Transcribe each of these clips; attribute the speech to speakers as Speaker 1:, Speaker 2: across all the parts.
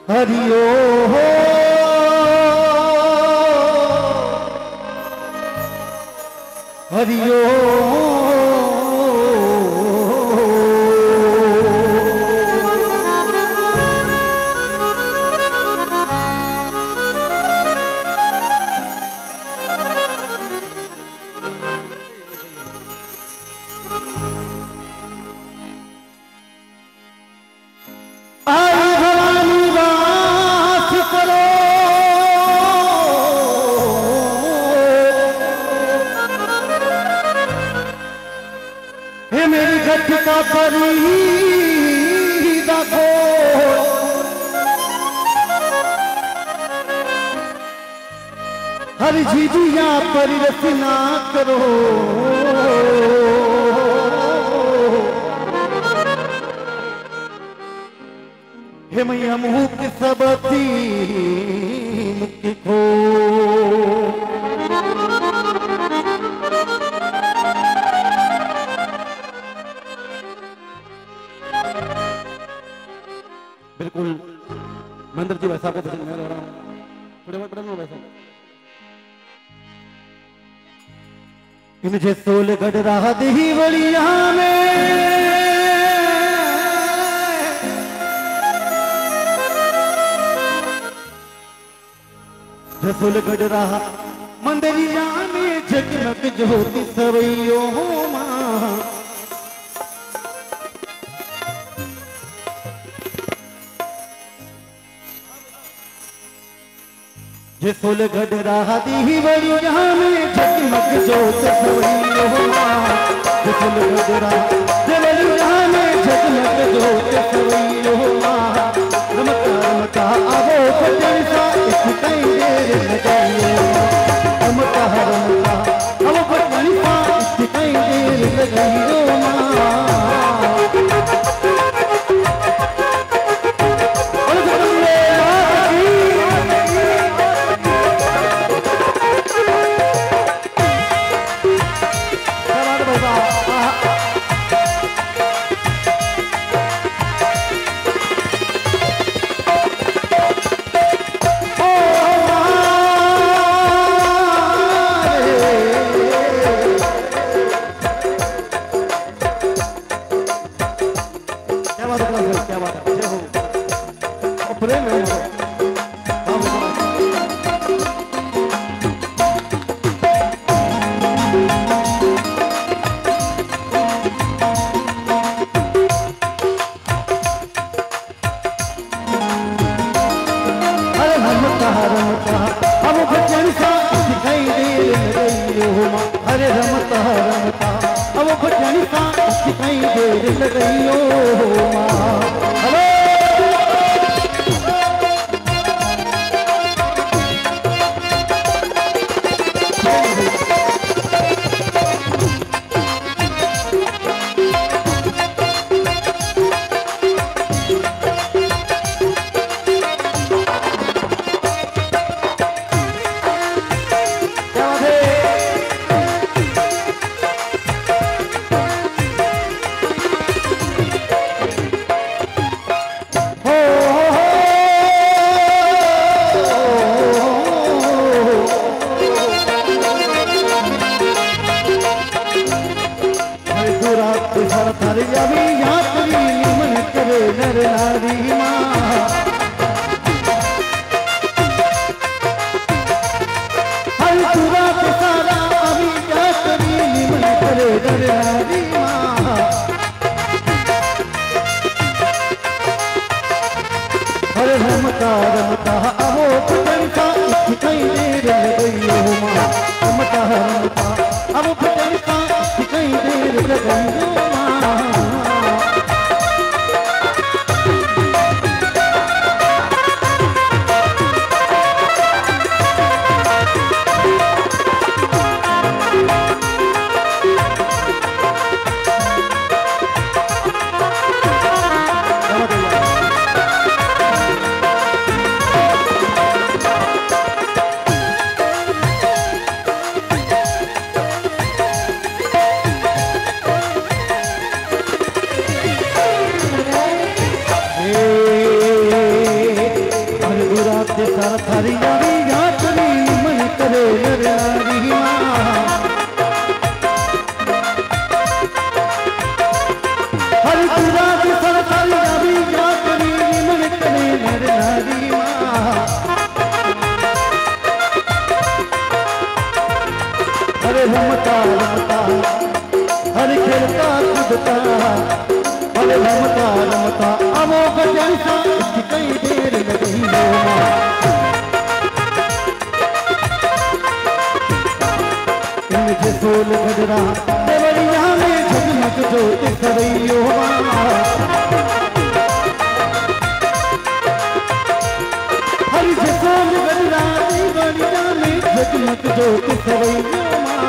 Speaker 1: हरि ओम हरि ओम। हर जीजिया पर रचना करो हे मैया मुख सबती मुख खो। बिल्कुल महेंद्र जी वैसा को मैं रह रहा हूँ थोड़े वैसा इनजे सोल गढ़ रहा दही बलिया में जसोल गढ़ रहा मंदिरिया में जगमग ज्योति सवैयो मां। जसोल गढ़ रहा दही बलिया में जगमग ज्योति सवैयो मां। जसोल गढ़ रहा बलिया में जगमग ज्योति सवैयो मां। रमता रमता आवो फतेह सा इस कई देर लगाइयो। रमता रमता आवो फतेह सा इस कई देर लगाइयो मां। हरे रमता रमता अब भजन सा कई देर लगाइयो मां। हरे रमता रमता आवो भजन सा इस कई देर लगाइयो मां। रमता रमता आवो भजन सा इस कई देर लगाइयो मां। जोत सवैयो हरि जसोल गजराती बलिया में जगमग जोत सवैयो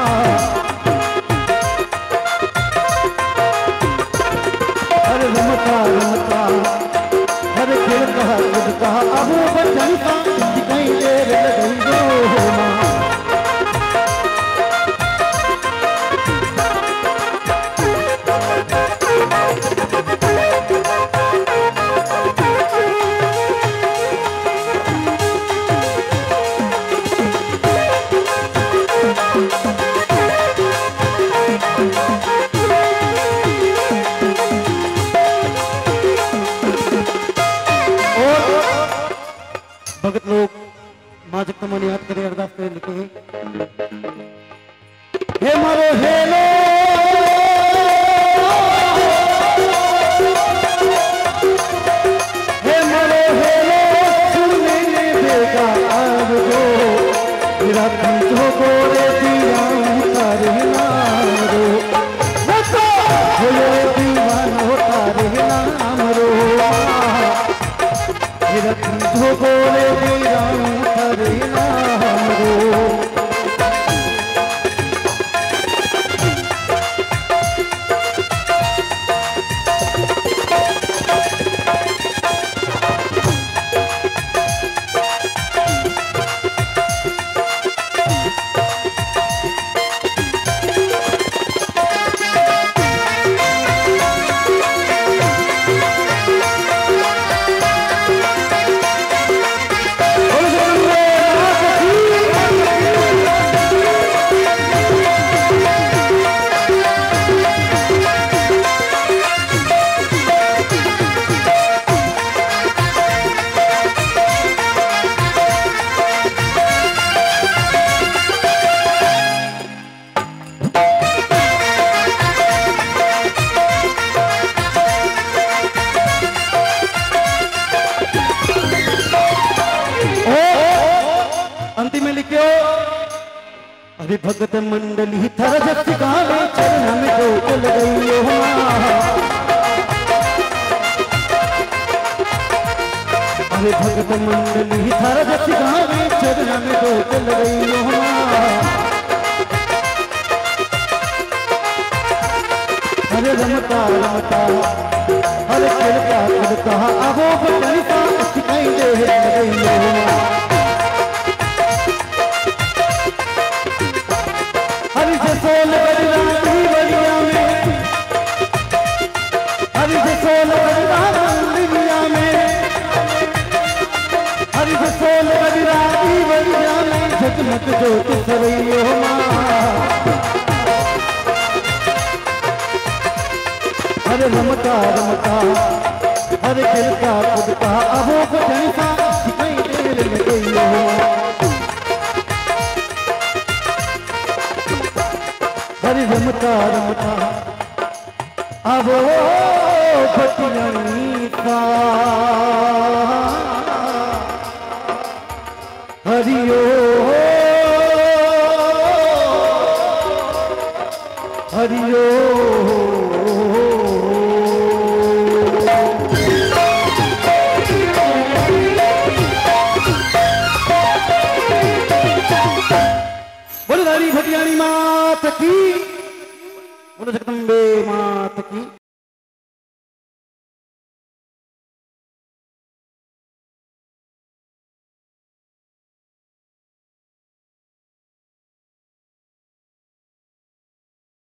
Speaker 1: हर रमता रमता हर खेल कहा खुद कहा अबू बचन का दिखाई दे रही भगत लोग माँ जगदम्बा याद करे अरदास करे लिखे हे मारो हेलो हे मारो हेलो सुनने ने बेगा आज जो मेरा तुझो गोरे दिया तारे नाम रो बोले दीवाना तारे नाम रो मेरा तुझो गोरे दिया तारे नाम रो अंतिम में लिखो अभी भगत मंडली थर जस गावे चरण में जोत लगाइयो अभी भगत मंडली थर जस गावे चरण में जोत लगाइयो अरे रमता रमता हर खेल का खुद कहा अबो बचन का सिखाई दे लगाइयो हरि जसोल गजराती बलिया में हरि जसोल गजराती बलिया में हरि जसोल गजराती बलिया में जगमग जोत सवैयो हरे रमता रमता हरे खेल का खुद का अबो बचन सा सिखाई दे लगाइयो हरि रमता रमता अब बचनता हरियो हरियो बोलो रानी भटियाणी मात की बोलो जगदम्बे मात की।